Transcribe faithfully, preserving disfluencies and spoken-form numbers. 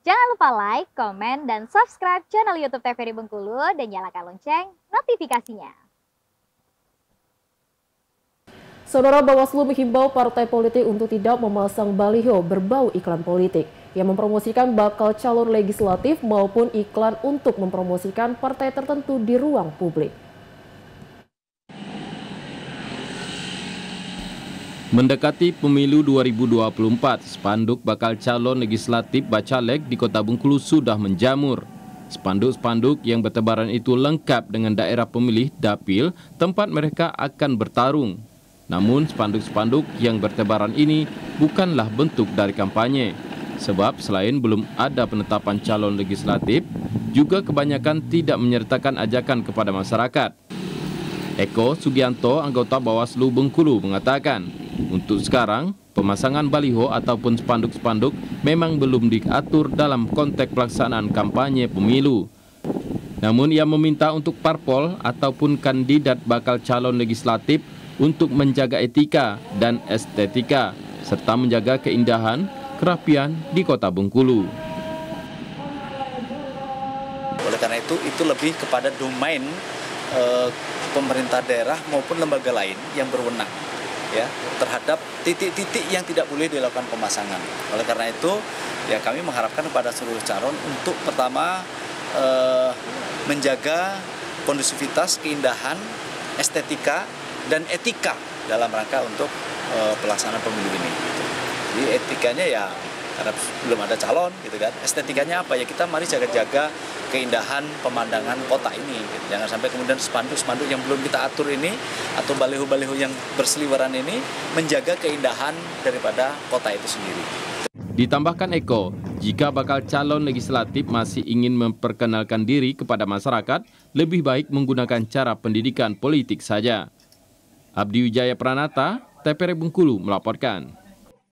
Jangan lupa like, komen, dan subscribe channel YouTube T V R I Bengkulu dan nyalakan lonceng notifikasinya. Saudara, Bawaslu menghimbau partai politik untuk tidak memasang baliho berbau iklan politik yang mempromosikan bakal calon legislatif maupun iklan untuk mempromosikan partai tertentu di ruang publik. Mendekati pemilu dua ribu dua puluh empat, spanduk bakal calon legislatif Bacalek di Kota Bengkulu sudah menjamur. Spanduk-spanduk yang bertebaran itu lengkap dengan daerah pemilih dapil tempat mereka akan bertarung. Namun spanduk-spanduk yang bertebaran ini bukanlah bentuk dari kampanye. Sebab selain belum ada penetapan calon legislatif, juga kebanyakan tidak menyertakan ajakan kepada masyarakat. Eko Sugianto, anggota Bawaslu Bengkulu, mengatakan, untuk sekarang, pemasangan baliho ataupun spanduk-spanduk memang belum diatur dalam konteks pelaksanaan kampanye pemilu. Namun ia meminta untuk parpol ataupun kandidat bakal calon legislatif untuk menjaga etika dan estetika, serta menjaga keindahan, kerapian di Kota Bengkulu. Oleh karena itu, itu lebih kepada domain eh, pemerintah daerah maupun lembaga lain yang berwenang ya terhadap titik-titik yang tidak boleh dilakukan pemasangan. Oleh karena itu, ya kami mengharapkan kepada seluruh calon untuk pertama eh, menjaga kondusivitas, keindahan, estetika dan etika dalam rangka untuk eh, pelaksanaan pemilu ini. Jadi etikanya ya karena belum ada calon gitu kan. Estetikanya apa ya, kita mari jaga-jaga keindahan pemandangan kota ini gitu. Jangan sampai kemudian spanduk-spanduk yang belum kita atur ini atau baliho-baliho yang berseliweran ini menjaga keindahan daripada kota itu sendiri. Ditambahkan Eko, jika bakal calon legislatif masih ingin memperkenalkan diri kepada masyarakat, lebih baik menggunakan cara pendidikan politik saja. Abdi Wijaya Pranata, T V R I Bengkulu melaporkan.